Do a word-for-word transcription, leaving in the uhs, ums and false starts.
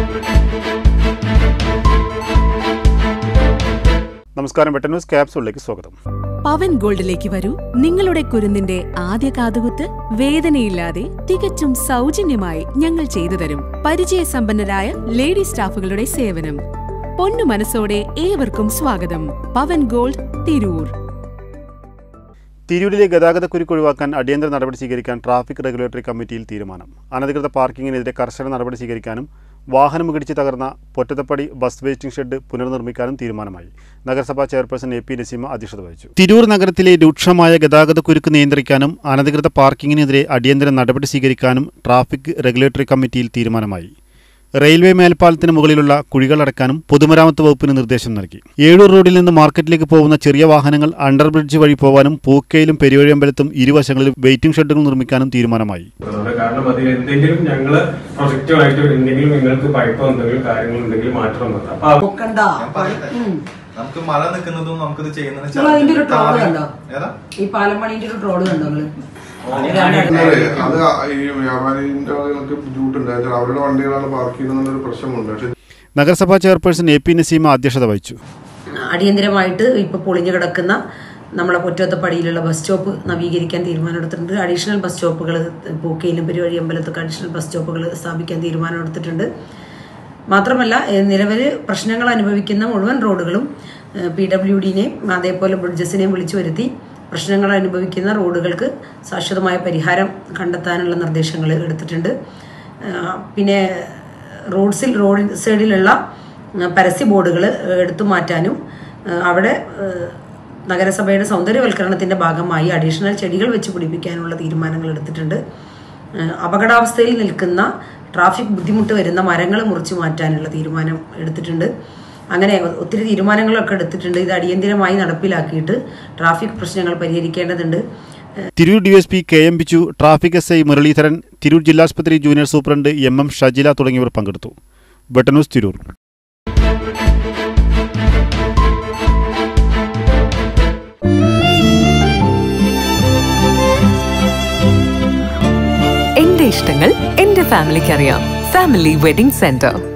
നമസ്കാരം, വെട്ടൻ ന്യൂസ് ക്യാപ്സൂളിലേക്ക് സ്വാഗതം. പവൻ ഗോൾഡിലേക്ക് വരൂ. നിങ്ങളുടെ കുരുന്നിന്റെ ആദ്യ കാതുകുത്ത് വേദനയില്ലാതെ തികച്ചും സൗജന്യമായി ഞങ്ങൾ ചെയ്തു തരും. പരിചയസമ്പന്നരായ ലേഡി സ്റ്റാഫുകളുടെ സേവനം. പൊന്നു മനസ്സോടെ ഏവർക്കും സ്വാഗതം. പവൻ ഗോൾഡ്, തിരൂർ. തിരൂരിലെ ഗതാഗതക്കുരുക്ക് ഒഴിവാക്കാൻ അടിയന്തര നടപടി സ്വീകരിക്കാൻ ട്രാഫിക് റെഗുലേറ്ററി കമ്മിറ്റിയിൽ തീരുമാനം. അനധികൃത പാർക്കിങ്ങിനെതിരെ കർശന നടപടി സ്വീകരിക്കാനും വാഹനം ഇടിച്ച് തകർന്ന പൊറ്റത്തപ്പടി ബസ് വെയിറ്റിംഗ് ഷെഡ് പുനർനിർമ്മിക്കാനും തീരുമാനമായി. നഗരസഭാ ചെയർപേഴ്സൺ എ പി നസീമ അധ്യക്ഷത വഹിച്ചു. തിരൂർ നഗരത്തിലെ രൂക്ഷമായ ഗതാഗതക്കുരുക്ക് നിയന്ത്രിക്കാനും അനധികൃത പാർക്കിങ്ങിനെതിരെ അടിയന്തര നടപടി സ്വീകരിക്കാനും ട്രാഫിക് റെഗുലേറ്ററി കമ്മിറ്റിയിൽ തീരുമാനമായി. റെയിൽവേ മേൽപ്പാലത്തിന് മുകളിലുള്ള കുഴികളടക്കാനും പൊതുമരാമത്ത് വകുപ്പിന് നിർദ്ദേശം നൽകി. ഏഴൂർ റോഡിൽ നിന്ന് മാർക്കറ്റിലേക്ക് പോകുന്ന ചെറിയ വാഹനങ്ങൾ അണ്ടർ ബ്രിഡ്ജ് വഴി പോകാനും പൂക്കയിലും പെരുവഴിയമ്പലത്തും ഇരുവശങ്ങളിലും വെയിറ്റിംഗ് ഷെഡുകൾ നിർമ്മിക്കാനും തീരുമാനമായി. കാരണം അതിൽ എന്തെങ്കിലും ഞങ്ങൾ പ്രൊജക്റ്റുമായിട്ട് എന്തെങ്കിലും നിങ്ങൾക്ക് പൈപ്പോ എന്തെങ്കിലും കാര്യങ്ങൾ ഉണ്ടെങ്കിൽ മാറ്റണം. നമുക്ക് മഴ നിൽക്കുന്നതും നമുക്കിത് ചെയ്യുന്നത് ഈ പാലം പണിന്റെ ഒരു റോഡ് കണ്ടോ? അത് ഈ വ്യാപാരിന്റെ ആളുകൾക്ക് ബുദ്ധിമുട്ടുണ്ടായിരുന്നു. അവരുടെ വണ്ടികളാണ് പാർക്ക് ചെയ്യുന്നൊരു പ്രശ്നമുണ്ട്. നഗരസഭാ ചെയർപേഴ്സൺ എ പി നസീമ അധ്യക്ഷത വഹിച്ചു. അടിയന്തരമായിട്ട് ഇപ്പൊ പൊളിഞ്ഞു കിടക്കുന്ന നമ്മളെ പൊറ്റത്തപ്പടിയിലുള്ള ബസ് സ്റ്റോപ്പ് നവീകരിക്കാൻ തീരുമാനമെടുത്തിട്ടുണ്ട്. അഡീഷണൽ ബസ് സ്റ്റോപ്പുകൾ പൂക്കയിലും പെരുവഴിയമ്പലത്തൊക്കെ അഡീഷണൽ ബസ് സ്റ്റോപ്പുകൾ സ്ഥാപിക്കാൻ തീരുമാനമെടുത്തിട്ടുണ്ട്. മാത്രമല്ല, നിലവിൽ പ്രശ്നങ്ങൾ അനുഭവിക്കുന്ന മുഴുവൻ റോഡുകളും പി ഡബ്ല്യു ഡിനെയും അതേപോലെ ബ്രിഡ്ജസിനെയും വിളിച്ചു വരുത്തി പ്രശ്നങ്ങൾ അനുഭവിക്കുന്ന റോഡുകൾക്ക് ശാശ്വതമായ പരിഹാരം കണ്ടെത്താനുള്ള നിർദ്ദേശങ്ങൾ എടുത്തിട്ടുണ്ട്. പിന്നെ റോഡ്സിൽ റോഡ് സൈഡിലുള്ള പരസ്യ ബോർഡുകൾ എടുത്തു മാറ്റാനും അവിടെ നഗരസഭയുടെ സൗന്ദര്യവൽക്കരണത്തിൻ്റെ ഭാഗമായി അഡീഷണൽ ചെടികൾ വെച്ച് പിടിപ്പിക്കാനുള്ള തീരുമാനങ്ങൾ എടുത്തിട്ടുണ്ട്. അപകടാവസ്ഥയിൽ നിൽക്കുന്ന ട്രാഫിക് ബുദ്ധിമുട്ട് വരുന്ന മരങ്ങൾ മുറിച്ചു മാറ്റാനുള്ള തീരുമാനം എടുത്തിട്ടുണ്ട്. അങ്ങനെ ഒത്തിരി തീരുമാനങ്ങളൊക്കെ എടുത്തിട്ടുണ്ട്. ഇത് അടിയന്തരമായി നടപ്പിലാക്കിയിട്ട് ട്രാഫിക് പ്രശ്നങ്ങൾ പരിഹരിക്കേണ്ടതുണ്ട്. Tirur DSP K M Bichu, traffic S I Muraleedharan, Tirur ജില്ലാസ്പത്രി junior superintendent M M Shajila തുടങ്ങിയവർ പങ്കെടുത്തു. വെട്ടൻ ന്യൂസ്, തിരൂർ. എന്റെ ഇഷ്ടങ്ങൾ എന്റെ ഫാമിലിക്ക് അറിയാം. Family wedding centre.